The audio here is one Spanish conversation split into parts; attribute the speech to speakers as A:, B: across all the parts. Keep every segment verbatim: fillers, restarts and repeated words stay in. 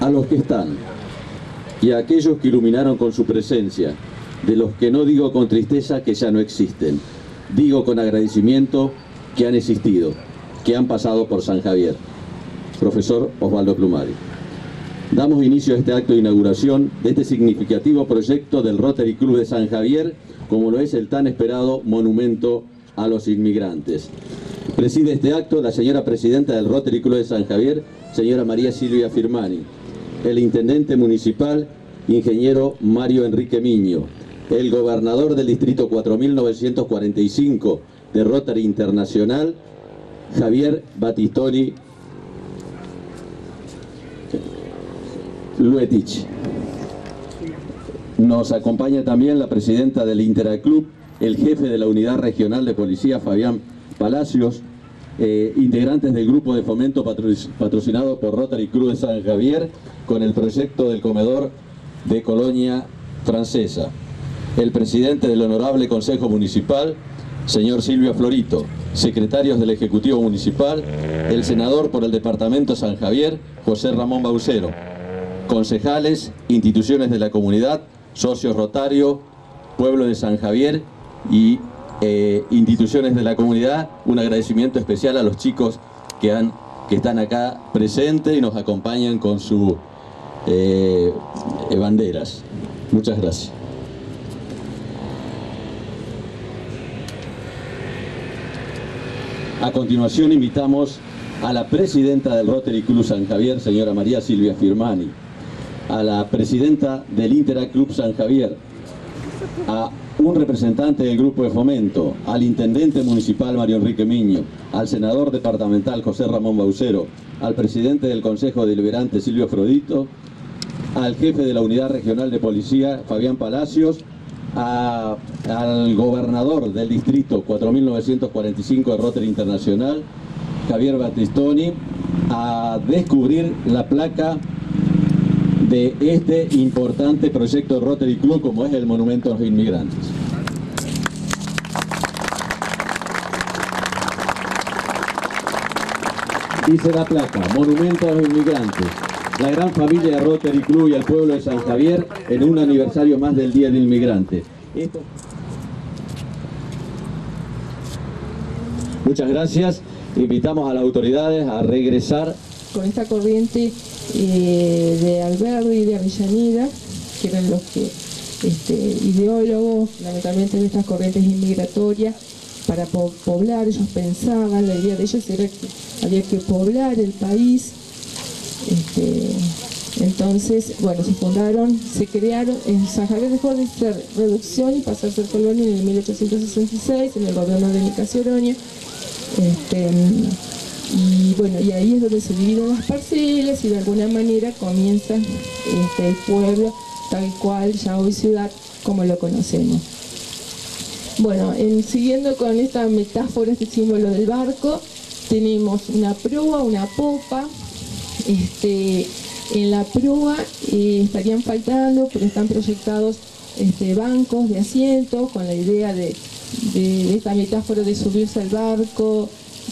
A: a los que están y a aquellos que iluminaron con su presencia, de los que no digo con tristeza que ya no existen, digo con agradecimiento que han existido, que han pasado por San Javier. Profesor Osvaldo Plumari. Damos inicio a este acto de inauguración de este significativo proyecto del Rotary Club de San Javier, como lo es el tan esperado monumento a los inmigrantes. Preside este acto la señora presidenta del Rotary Club de San Javier, señora María Silvia Firmani, el intendente municipal, ingeniero Mario Enrique Miño, el gobernador del distrito cuatro mil novecientos cuarenta y cinco de Rotary Internacional, Javier Battistoni Luetich. Nos acompaña también la presidenta del Interaclub, el jefe de la Unidad Regional de Policía, Fabián Palacios, eh, integrantes del grupo de fomento patro patrocinado por Rotary Club de San Javier con el proyecto del comedor de Colonia Francesa, el presidente del Honorable Consejo Municipal, señor Silvio Florito, secretarios del Ejecutivo Municipal, el senador por el Departamento San Javier, José Ramón Baucero, concejales, instituciones de la comunidad, socios Rotario, pueblo de San Javier y eh, instituciones de la comunidad. Un agradecimiento especial a los chicos que, han, que están acá presentes y nos acompañan con sus eh, banderas. Muchas gracias. A continuación invitamos a la presidenta del Rotary Club San Javier, señora María Silvia Firmani, a la presidenta del Interaclub San Javier, a un representante del grupo de fomento, al intendente municipal Mario Enrique Miño, al senador departamental José Ramón Baucero, al presidente del Consejo Deliberante Silvio Florito, al jefe de la Unidad Regional de Policía Fabián Palacios, a, al gobernador del distrito cuatro mil novecientos cuarenta y cinco de Rotary Internacional, Javier Battistoni, a descubrir la placa de este importante proyecto de Rotary Club como es el Monumento a los Inmigrantes. Dice la placa, Monumento a los Inmigrantes, la gran familia de Rotary Club y el pueblo de San Javier en un aniversario más del Día del Inmigrante. Esto... Muchas gracias. Invitamos a las autoridades a regresar
B: con esta corriente eh, de Alberdi y de Avellaneda, que eran los que este, ideólogos fundamentalmente de estas corrientes inmigratorias para po poblar. Ellos pensaban, la idea de ellos era que había que poblar el país. Este, entonces, bueno, se fundaron, se crearon, en San Javier dejó de ser reducción y pasó a ser colonia en el mil ochocientos sesenta y seis, en el gobierno de Nicasio Oroño. Este, y bueno, y ahí es donde se dividen las parcelas y de alguna manera comienza este, el pueblo tal cual, ya hoy ciudad, como lo conocemos. Bueno, en, siguiendo con esta metáfora, este símbolo del barco, tenemos una proa, una popa. Este, en la proa eh, estarían faltando, pero están proyectados este, bancos de asiento con la idea de, de, de esta metáfora de subirse al barco,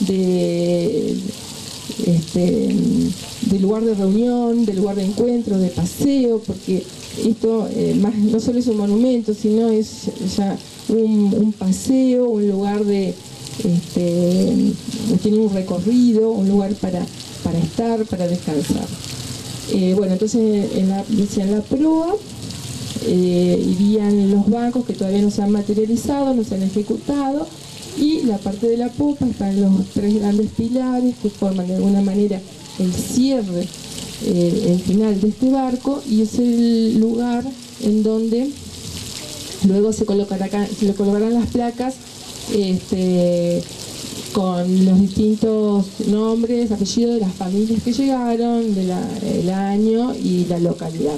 B: de, este, de lugar de reunión, de lugar de encuentro, de paseo, porque esto eh, más, no solo es un monumento, sino es ya un, un paseo, un lugar de, este, tiene un recorrido, un lugar para, para estar, para descansar. Eh, bueno, entonces en la, en la proa eh, irían los bancos que todavía no se han materializado, no se han ejecutado, y la parte de la popa están los tres grandes pilares que forman de alguna manera el cierre, eh, el final de este barco, y es el lugar en donde luego se, colocará, se le colocarán las placas este, con los distintos nombres, apellidos de las familias que llegaron, del de año y la localidad.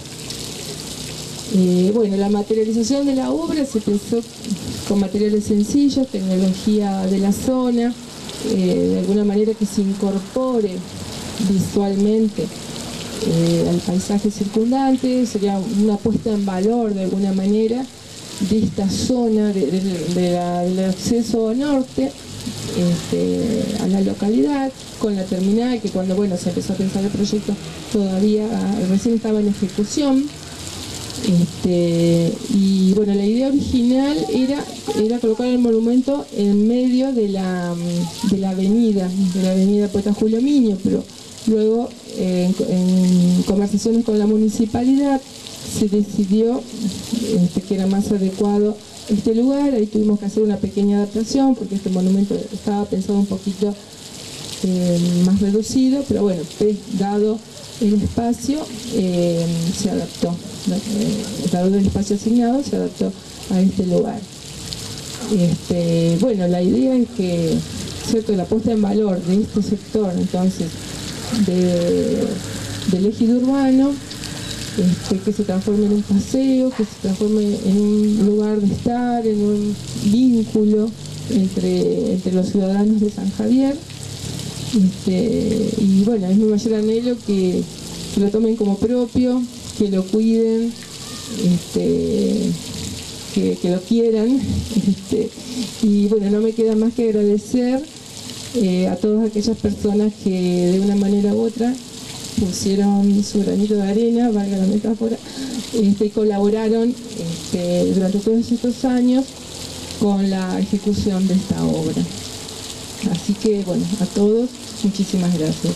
B: Eh, bueno, la materialización de la obra se pensó con materiales sencillos, tecnología de la zona, eh, de alguna manera que se incorpore visualmente eh, al paisaje circundante. Sería una puesta en valor de alguna manera de esta zona de, de, de la, del acceso norte, este, a la localidad, con la terminal, que cuando bueno se empezó a pensar el proyecto todavía recién estaba en ejecución. Este, y bueno, la idea original era, era colocar el monumento en medio de la, de la avenida, de la avenida Poeta Julio Miño, pero luego eh, en, en conversaciones con la municipalidad se decidió este, que era más adecuado este lugar. Ahí tuvimos que hacer una pequeña adaptación porque este monumento estaba pensado un poquito eh, más reducido, pero bueno, dado el espacio eh, se adaptó, eh, dado el espacio asignado se adaptó a este lugar. Este, bueno, la idea es que, cierto, la puesta en valor de este sector, entonces, de, del ejido urbano, este, que se transforme en un paseo, que se transforme en un lugar de estar, en un vínculo entre, entre los ciudadanos de San Javier. Este, y bueno, es mi mayor anhelo que, que lo tomen como propio, que lo cuiden, este, que, que lo quieran. Este, y bueno, no me queda más que agradecer eh, a todas aquellas personas que de una manera u otra pusieron su granito de arena, valga la metáfora, este, y colaboraron este, durante todos estos años con la ejecución de esta obra. Así que, bueno, a todos, muchísimas gracias.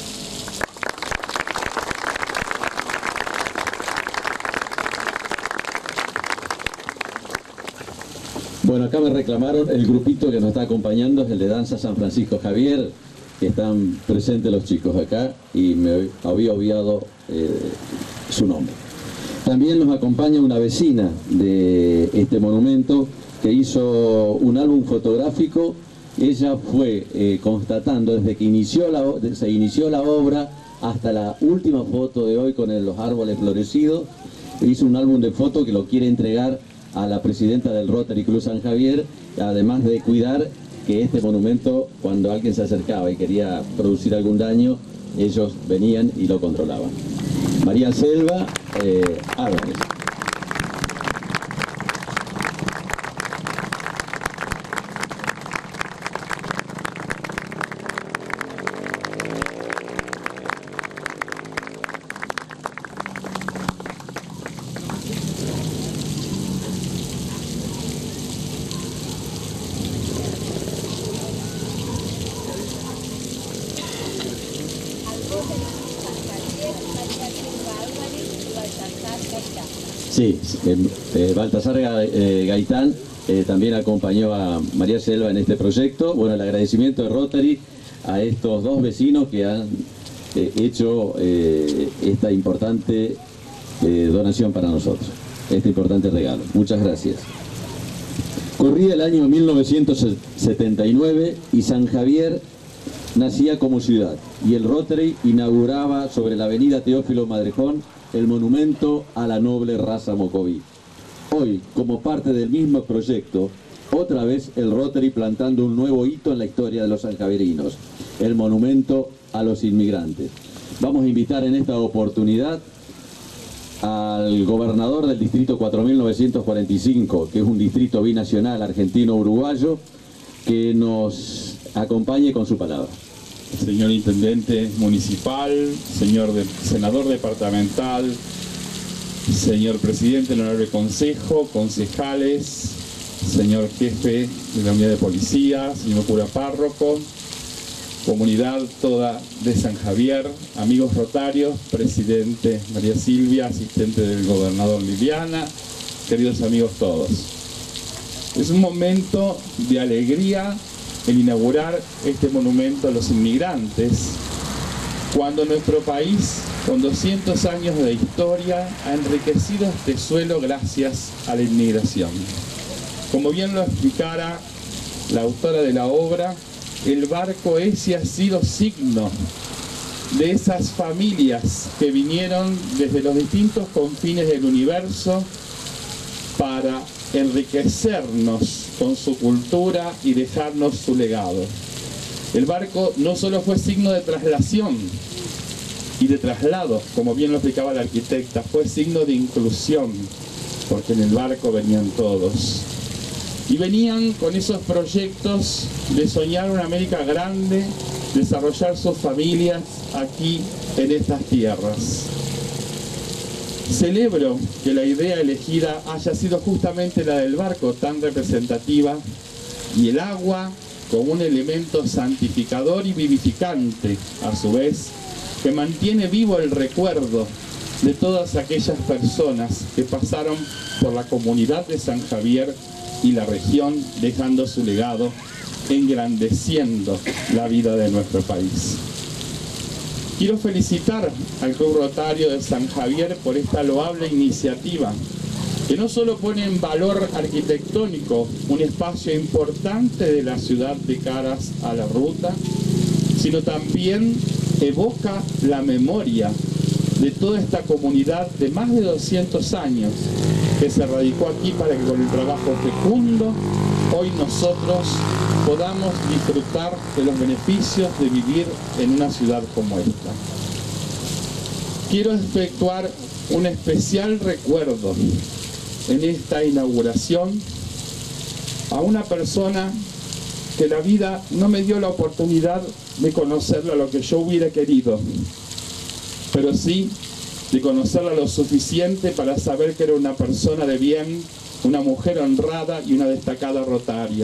A: Bueno, acá me reclamaron, el grupito que nos está acompañando es el de Danza San Francisco Javier, que están presentes los chicos acá y me había obviado eh, su nombre. También nos acompaña una vecina de este monumento que hizo un álbum fotográfico. Ella fue eh, constatando desde que inició la, se inició la obra hasta la última foto de hoy con el, los árboles florecidos. Hizo un álbum de fotos que lo quiere entregar a la presidenta del Rotary Club San Javier, además de cuidar que este monumento, cuando alguien se acercaba y quería producir algún daño, ellos venían y lo controlaban. María Selva eh, Álvarez. Sí, eh, Baltasar eh, Gaitán eh, también acompañó a María Selva en este proyecto. Bueno, el agradecimiento de Rotary a estos dos vecinos que han eh, hecho eh, esta importante eh, donación para nosotros, este importante regalo. Muchas gracias. Corría el año mil novecientos setenta y nueve y San Javier nacía como ciudad y el Rotary inauguraba sobre la avenida Teófilo Madrejón el monumento a la noble raza mocoví. Hoy, como parte del mismo proyecto, otra vez el Rotary plantando un nuevo hito en la historia de los sanjavierinos, el monumento a los inmigrantes. Vamos a invitar en esta oportunidad al gobernador del distrito cuatro mil novecientos cuarenta y cinco, que es un distrito binacional argentino-uruguayo, que nos acompañe con su palabra.
C: Señor Intendente Municipal, señor de, Senador Departamental, señor Presidente del Honorable Consejo, concejales, señor Jefe de la Unidad de Policía, señor Cura Párroco, comunidad toda de San Javier, amigos rotarios, Presidente María Silvia, asistente del Gobernador Liliana, queridos amigos todos. Es un momento de alegría el inaugurar este monumento a los inmigrantes, cuando nuestro país, con doscientos años de historia, ha enriquecido este suelo gracias a la inmigración. Como bien lo explicara la autora de la obra, el barco ese ha sido signo de esas familias que vinieron desde los distintos confines del universo para enriquecernos con su cultura y dejarnos su legado. El barco no solo fue signo de traslación y de traslado, como bien lo explicaba la arquitecta, fue signo de inclusión, porque en el barco venían todos. y venían con esos proyectos de soñar una América grande, desarrollar sus familias aquí en estas tierras. Celebro que la idea elegida haya sido justamente la del barco, tan representativa, y el agua como un elemento santificador y vivificante, a su vez, que mantiene vivo el recuerdo de todas aquellas personas que pasaron por la comunidad de San Javier y la región, dejando su legado, engrandeciendo la vida de nuestro país. Quiero felicitar al Club Rotario de San Javier por esta loable iniciativa, que no solo pone en valor arquitectónico un espacio importante de la ciudad de caras a la ruta, sino también evoca la memoria de toda esta comunidad de más de doscientos años que se radicó aquí para que con el trabajo fecundo hoy nosotros podamos disfrutar de los beneficios de vivir en una ciudad como esta. Quiero efectuar un especial recuerdo en esta inauguración a una persona que la vida no me dio la oportunidad de conocerla lo que yo hubiera querido, pero sí de conocerla lo suficiente para saber que era una persona de bien, una mujer honrada y una destacada rotaria.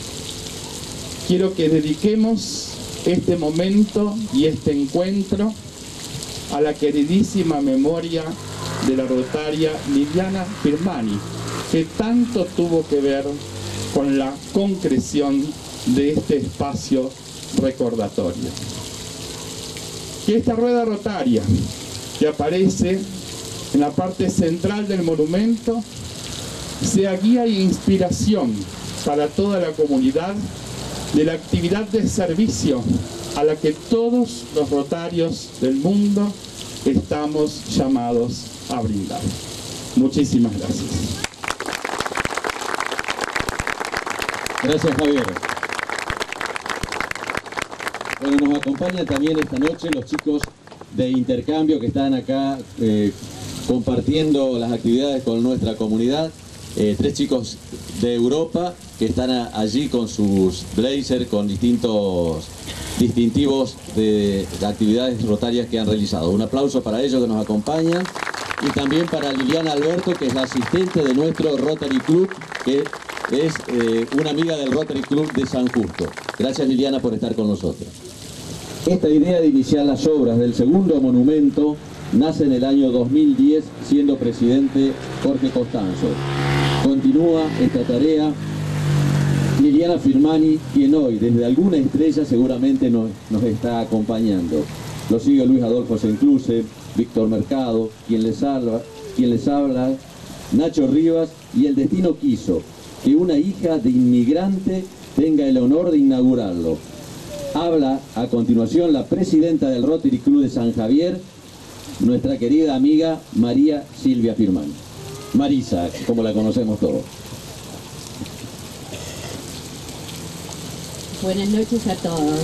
C: Quiero que dediquemos este momento y este encuentro a la queridísima memoria de la rotaria Liliana Firmani, que tanto tuvo que ver con la concreción de este espacio recordatorio. Que esta rueda rotaria que aparece en la parte central del monumento sea guía e inspiración para toda la comunidad de la actividad de servicio a la que todos los rotarios del mundo estamos llamados a brindar. Muchísimas gracias.
A: Gracias, Javier. Bueno, nos acompañan también esta noche los chicos de intercambio que están acá eh, compartiendo las actividades con nuestra comunidad. Eh, tres chicos de Europa que están a, allí con sus blazers, con distintos distintivos de, de actividades rotarias que han realizado. Un aplauso para ellos que nos acompañan, y también para Liliana Alberto, que es la asistente de nuestro Rotary Club, que es eh, una amiga del Rotary Club de San Justo. Gracias, Liliana, por estar con nosotros. Esta idea de iniciar las obras del segundo monumento nace en el año dos mil diez, siendo presidente Jorge Costanzo. Continúa esta tarea Liliana Firmani, quien hoy desde alguna estrella seguramente nos, nos está acompañando. Lo sigue Luis Adolfo Sencluce, Víctor Mercado, quien les habla, quien les habla, Nacho Rivas, y el destino quiso que una hija de inmigrante tenga el honor de inaugurarlo. Habla a continuación la presidenta del Rotary Club de San Javier, nuestra querida amiga María Silvia Firmani. Marisa, como la conocemos todos.
D: Buenas noches a todos.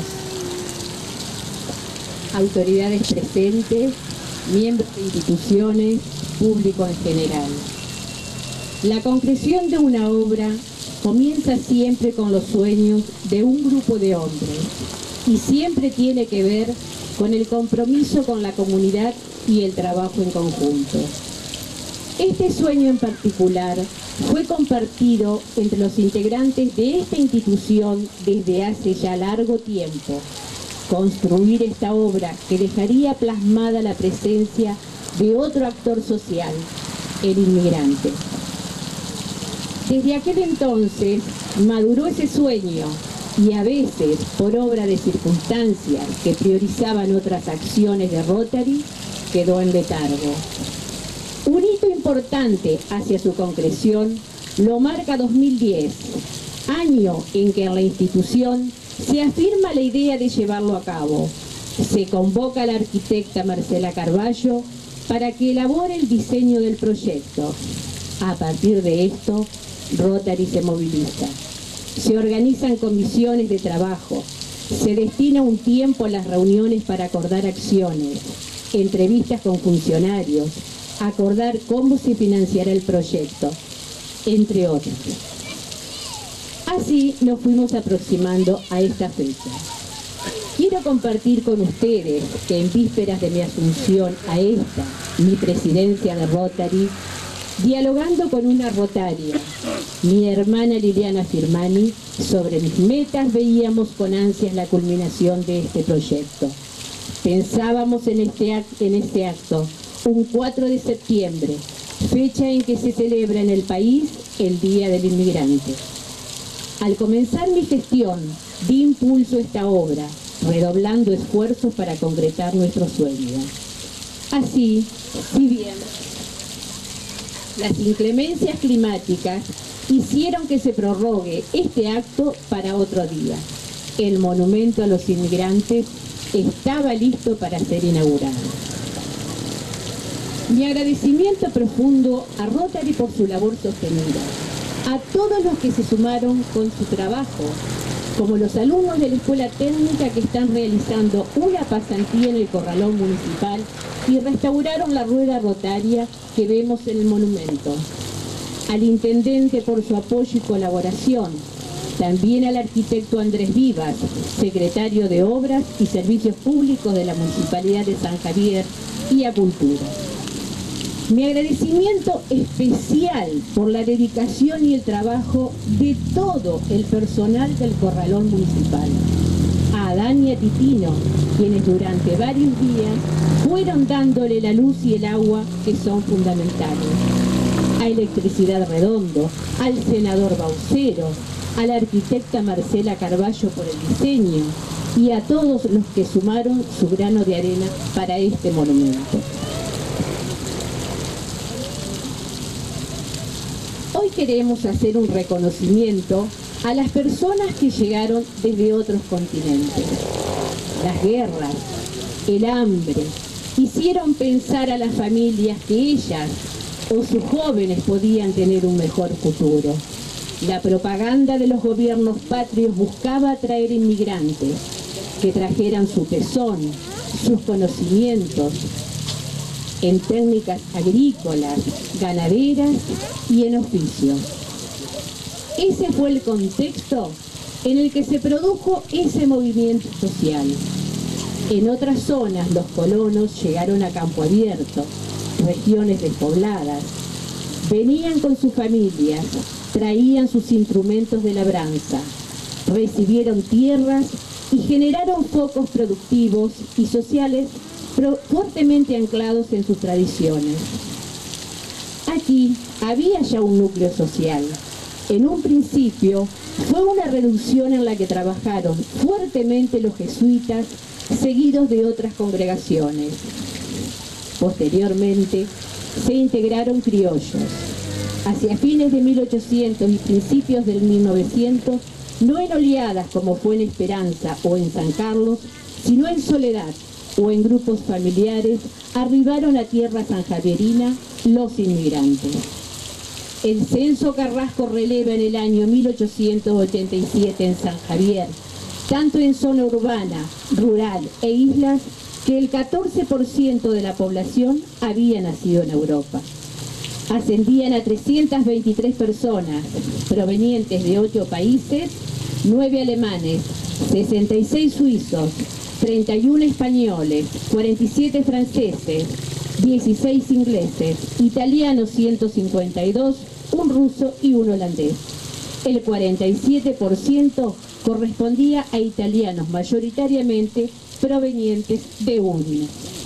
D: Autoridades presentes, miembros de instituciones, público en general. La concreción de una obra comienza siempre con los sueños de un grupo de hombres y siempre tiene que ver con el compromiso con la comunidad y el trabajo en conjunto. Este sueño en particular fue compartido entre los integrantes de esta institución desde hace ya largo tiempo. Construir esta obra que dejaría plasmada la presencia de otro actor social, el inmigrante. Desde aquel entonces maduró ese sueño y a veces, por obra de circunstancias que priorizaban otras acciones de Rotary, quedó en letargo. Un hito importante hacia su concreción lo marca dos mil diez, año en que en la institución se afirma la idea de llevarlo a cabo. Se convoca a la arquitecta Marcela Carballo para que elabore el diseño del proyecto. A partir de esto, Rotary se moviliza. Se organizan comisiones de trabajo, se destina un tiempo a las reuniones para acordar acciones, entrevistas con funcionarios, acordar cómo se financiará el proyecto, entre otros. Así nos fuimos aproximando a esta fecha. Quiero compartir con ustedes que en vísperas de mi asunción a esta, mi presidencia de Rotary, dialogando con una rotaria, mi hermana Liliana Firmani, sobre mis metas veíamos con ansias la culminación de este proyecto. Pensábamos en este, act en este acto, un cuatro de septiembre, fecha en que se celebra en el país el Día del Inmigrante. Al comenzar mi gestión, di impulso a esta obra, redoblando esfuerzos para concretar nuestro sueño. Así, si bien las inclemencias climáticas hicieron que se prorrogue este acto para otro día, el monumento a los inmigrantes estaba listo para ser inaugurado. Mi agradecimiento profundo a Rotary por su labor sostenida, a todos los que se sumaron con su trabajo, como los alumnos de la Escuela Técnica que están realizando una pasantía en el Corralón Municipal y restauraron la rueda rotaria que vemos en el monumento. Al Intendente por su apoyo y colaboración, también al arquitecto Andrés Vivas, secretario de Obras y Servicios Públicos de la Municipalidad de San Javier, y a Cultura. Mi agradecimiento especial por la dedicación y el trabajo de todo el personal del Corralón Municipal. A Adán y a Titino, quienes durante varios días fueron dándole la luz y el agua que son fundamentales. A Electricidad Redondo, al senador Baucero, a la arquitecta Marcela Carballo por el diseño y a todos los que sumaron su grano de arena para este monumento. Hoy queremos hacer un reconocimiento a las personas que llegaron desde otros continentes. Las guerras, el hambre, hicieron pensar a las familias que ellas o sus jóvenes podían tener un mejor futuro. La propaganda de los gobiernos patrios buscaba atraer inmigrantes que trajeran su tesón, sus conocimientos en técnicas agrícolas, ganaderas y en oficios. Ese fue el contexto en el que se produjo ese movimiento social. En otras zonas los colonos llegaron a campo abierto, regiones despobladas, venían con sus familias, traían sus instrumentos de labranza, recibieron tierras y generaron focos productivos y sociales fuertemente anclados en sus tradiciones. Aquí había ya un núcleo social. En un principio fue una reducción en la que trabajaron fuertemente los jesuitas, seguidos de otras congregaciones. Posteriormente se integraron criollos. Hacia fines de mil ochocientos y principios del mil novecientos, no en oleadas como fue en Esperanza o en San Carlos, sino en soledad o en grupos familiares, arribaron a tierra sanjavierina los inmigrantes. El censo Carrasco releva en el año mil ochocientos ochenta y siete en San Javier, tanto en zona urbana, rural e islas, que el catorce por ciento de la población había nacido en Europa. Ascendían a trescientas veintitrés personas, provenientes de ocho países, nueve alemanes, sesenta y seis suizos, treinta y uno españoles, cuarenta y siete franceses, dieciséis ingleses, italianos ciento cincuenta y dos, un ruso y un holandés. El cuarenta y siete por ciento correspondía a italianos mayoritariamente provenientes de Udine.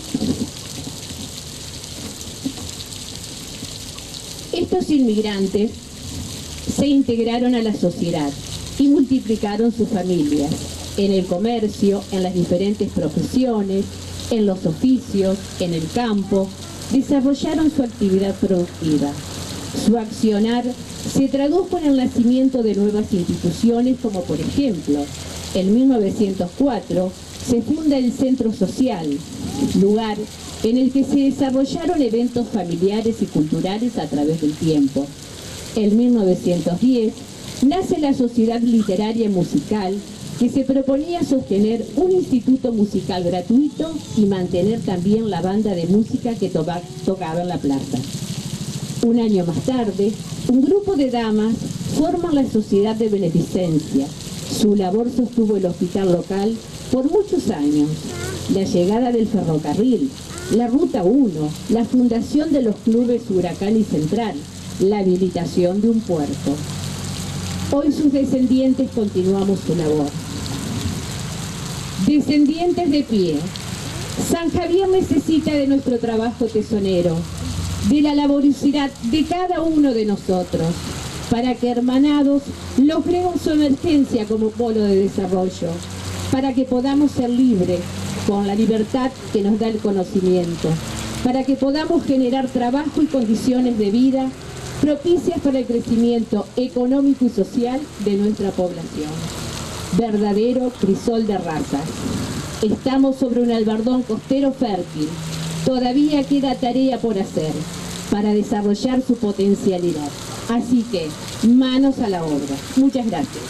D: Estos inmigrantes se integraron a la sociedad y multiplicaron sus familias en el comercio, en las diferentes profesiones, en los oficios, en el campo, desarrollaron su actividad productiva. Su accionar se tradujo en el nacimiento de nuevas instituciones, como por ejemplo, en mil novecientos cuatro se funda el Centro Social, lugar en el que se desarrollaron eventos familiares y culturales a través del tiempo. En mil novecientos diez nace la Sociedad Literaria Musical, que se proponía sostener un instituto musical gratuito y mantener también la banda de música que tocaba en la plaza. Un año más tarde, un grupo de damas forman la sociedad de beneficencia. Su labor sostuvo el hospital local por muchos años. La llegada del ferrocarril, la Ruta uno, la fundación de los clubes Huracán y Central, la habilitación de un puerto. Hoy sus descendientes continuamos su labor. Descendientes de pie, San Javier necesita de nuestro trabajo tesonero, de la laboriosidad de cada uno de nosotros, para que hermanados logremos su emergencia como polo de desarrollo, para que podamos ser libres con la libertad que nos da el conocimiento, para que podamos generar trabajo y condiciones de vida propicias para el crecimiento económico y social de nuestra población. Verdadero crisol de razas. Estamos sobre un albardón costero fértil. Todavía queda tarea por hacer para desarrollar su potencialidad. Así que, manos a la obra. Muchas gracias.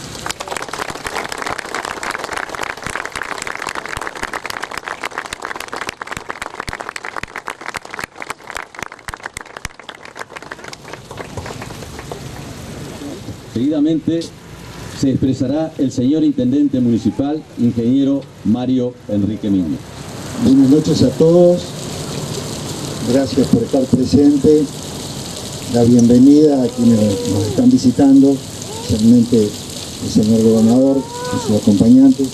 A: Seguidamente se expresará el señor Intendente Municipal, ingeniero Mario Enrique Miño.
E: Buenas noches a todos, gracias por estar presente, la bienvenida a quienes nos están visitando, especialmente el señor gobernador y sus acompañantes,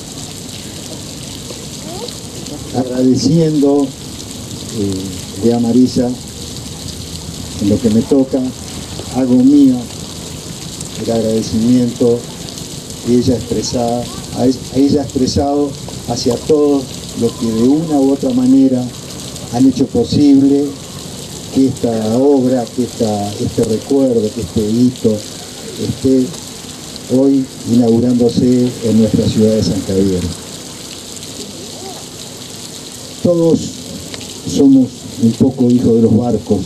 E: agradeciendo eh, a Marisa en lo que me toca, hago mío el agradecimiento que ella expresada, a ella ha expresado hacia todos los que de una u otra manera han hecho posible que esta obra, que esta, este recuerdo, que este hito esté hoy inaugurándose en nuestra ciudad de San Javier. Todos somos un poco hijos de los barcos.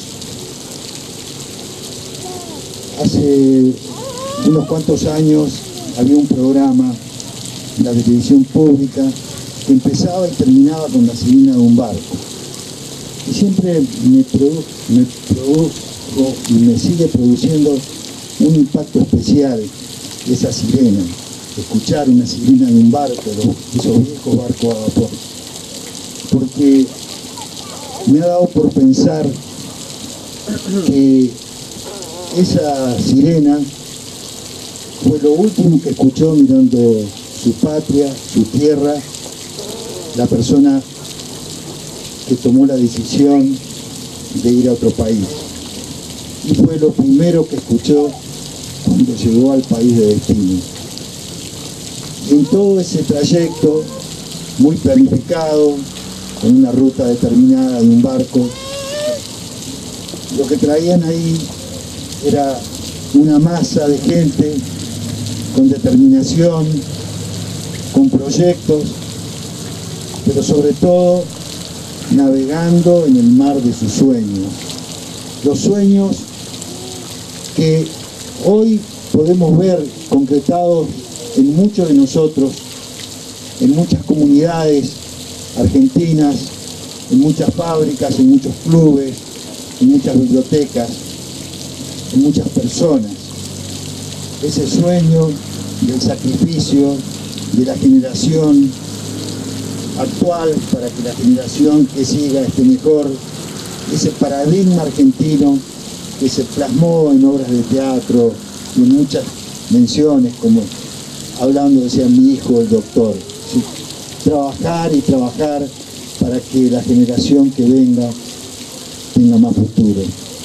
E: Hace unos cuantos años había un programa en la televisión pública que empezaba y terminaba con la sirena de un barco. Y siempre me, produ me produjo y me sigue produciendo un impacto especial esa sirena. Escuchar una sirena de un barco, esos viejos barcos a vapor. Porque me ha dado por pensar que esa sirena fue lo último que escuchó mirando su patria, su tierra, la persona que tomó la decisión de ir a otro país. Y fue lo primero que escuchó cuando llegó al país de destino. Y en todo ese trayecto, muy planificado, con una ruta determinada de un barco, lo que traían ahí era una masa de gente con determinación, con proyectos, pero sobre todo navegando en el mar de sus sueños. Los sueños que hoy podemos ver concretados en muchos de nosotros, en muchas comunidades argentinas, en muchas fábricas, en muchos clubes, en muchas bibliotecas, en muchas personas. Ese sueño del sacrificio de la generación actual para que la generación que siga esté mejor, ese paradigma argentino que se plasmó en obras de teatro y en muchas menciones, como hablando decía mi hijo el doctor, ¿sí? Trabajar y trabajar para que la generación que venga tenga más futuro.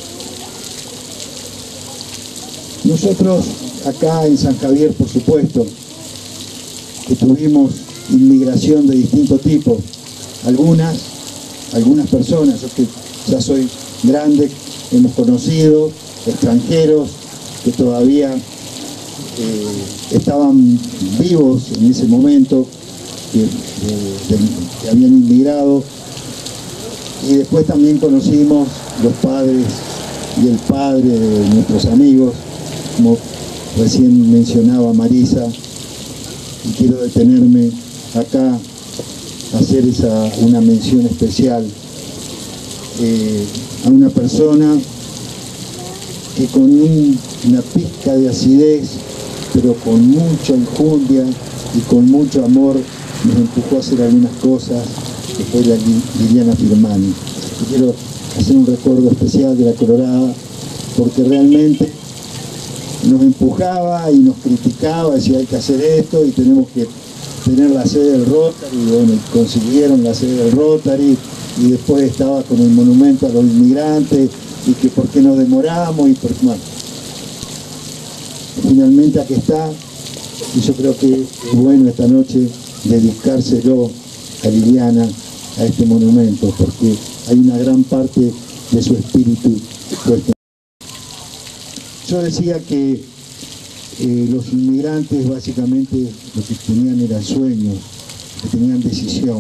E: Nosotros acá en San Javier, por supuesto, que tuvimos inmigración de distinto tipo, algunas, algunas personas, yo que ya soy grande, hemos conocido extranjeros que todavía eh, estaban vivos en ese momento, que, de, de, que habían inmigrado, y después también conocimos los padres y el padre de nuestros amigos, como recién mencionaba Marisa, y quiero detenerme acá a hacer esa, una mención especial eh, a una persona que con un, una pizca de acidez, pero con mucha enjundia y con mucho amor, nos empujó a hacer algunas cosas, que fue la Liliana Firmani. Y quiero hacer un recuerdo especial de la Colorada, porque realmente nos empujaba y nos criticaba, decía hay que hacer esto y tenemos que tener la sede del Rotary, y bueno, consiguieron la sede del Rotary, y después estaba con el monumento a los inmigrantes, y que por qué nos demoramos, y por bueno, finalmente aquí está, y yo creo que es bueno esta noche dedicárselo a Liliana, a este monumento, porque hay una gran parte de su espíritu puesto. Yo decía que eh, los inmigrantes básicamente lo que tenían eran sueños, que tenían decisión,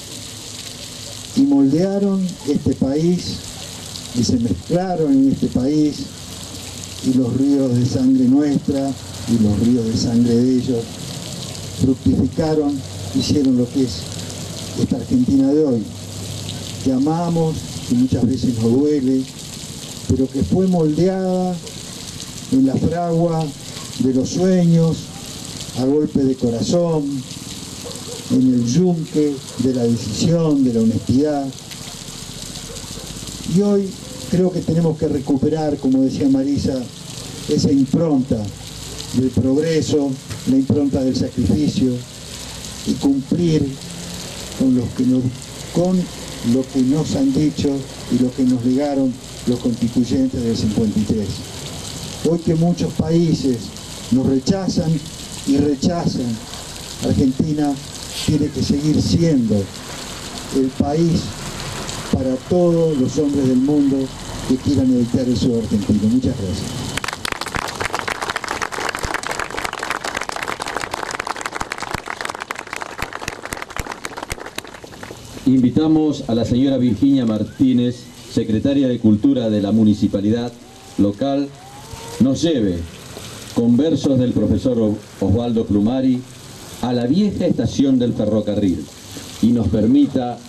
E: y moldearon este país, y se mezclaron en este país, y los ríos de sangre nuestra y los ríos de sangre de ellos fructificaron, hicieron lo que es esta Argentina de hoy, que amamos, que muchas veces nos duele, pero que fue moldeada en la fragua de los sueños, a golpe de corazón, en el yunque de la decisión, de la honestidad. Y hoy creo que tenemos que recuperar, como decía Marisa, esa impronta del progreso, la impronta del sacrificio, y cumplir con, los que nos, con lo que nos han dicho y lo que nos legaron los constituyentes del cincuenta y tres. Hoy que muchos países nos rechazan y rechazan, Argentina tiene que seguir siendo el país para todos los hombres del mundo que quieran editar el suelo argentino. Muchas gracias.
A: Invitamos a la señora Virginia Martínez, secretaria de Cultura de la Municipalidad Local, nos lleve con versos del profesor Osvaldo Plumari a la vieja estación del ferrocarril y nos permita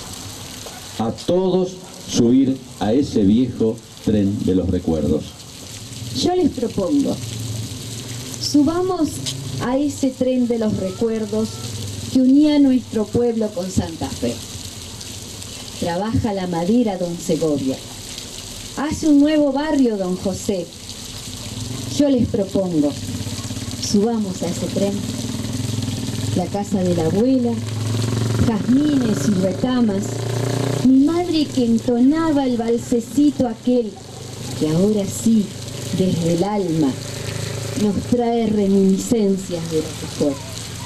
A: a todos subir a ese viejo tren de los recuerdos.
F: Yo les propongo, subamos a ese tren de los recuerdos que unía a nuestro pueblo con Santa Fe. Trabaja la madera don Segovia, hace un nuevo barrio don José. Yo les propongo, subamos a ese tren, la casa de la abuela, jazmines y retamas, mi madre que entonaba el balsecito aquel que ahora sí, desde el alma, nos trae reminiscencias de lo que fue.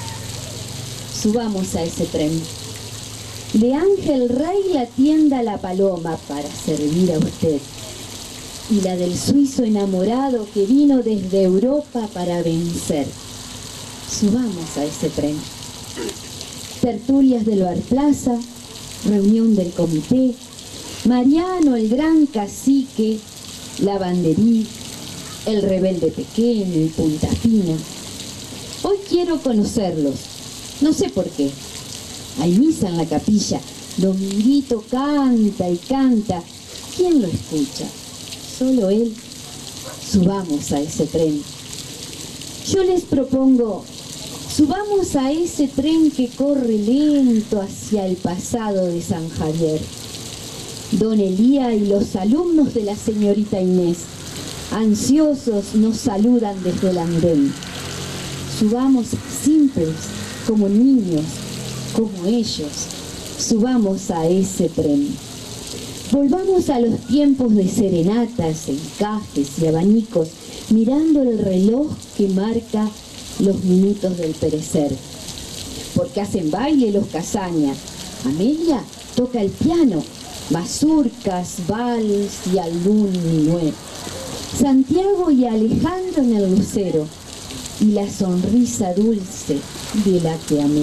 F: Subamos a ese tren. De Ángel Rey la tienda La Paloma para servir a usted, y la del suizo enamorado que vino desde Europa para vencer. Subamos a ese tren. Tertulias del Bar Plaza, reunión del comité, Mariano el gran cacique, la banderí, el rebelde pequeño y Punta Fina. Hoy quiero conocerlos, no sé por qué. Hay misa en la capilla, Dominguito canta y canta. ¿Quién lo escucha? Solo él. Subamos a ese tren. Yo les propongo, subamos a ese tren que corre lento hacia el pasado de San Javier. Don Elía y los alumnos de la señorita Inés, ansiosos, nos saludan desde el andén. Subamos simples, como niños, como ellos. Subamos a ese tren. Volvamos a los tiempos de serenatas, encajes y abanicos, mirando el reloj que marca los minutos del perecer. Porque hacen baile los Casaña. Amelia toca el piano, mazurcas, vals y algún minué. Santiago y Alejandro en el lucero, y la sonrisa dulce de la que amé.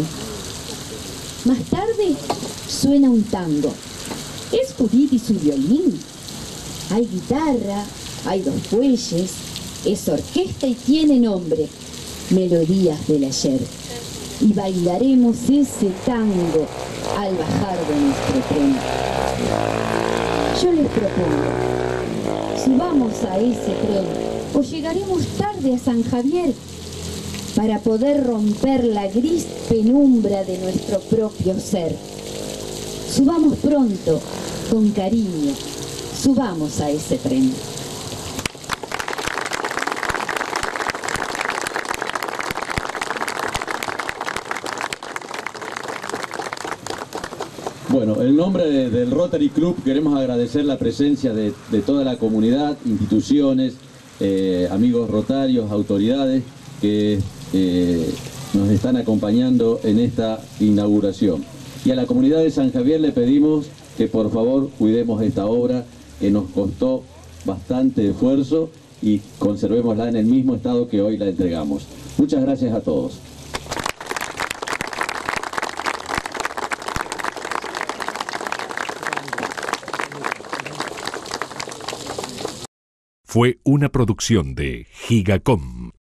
F: Más tarde suena un tango. Es Judith y su violín. Hay guitarra, hay dos fuelles, es orquesta y tiene nombre, Melodías del Ayer. Y bailaremos ese tango al bajar de nuestro tren. Yo les propongo, subamos a ese tren o llegaremos tarde a San Javier para poder romper la gris penumbra de nuestro propio ser. Subamos pronto, con cariño, subamos a ese tren.
A: Bueno, en nombre de, del Rotary Club queremos agradecer la presencia de, de toda la comunidad, instituciones, eh, amigos rotarios, autoridades que eh, nos están acompañando en esta inauguración. Y a la comunidad de San Javier le pedimos que por favor cuidemos esta obra que nos costó bastante esfuerzo y conservémosla en el mismo estado que hoy la entregamos. Muchas gracias a todos.
G: Fue una producción de Gigacom.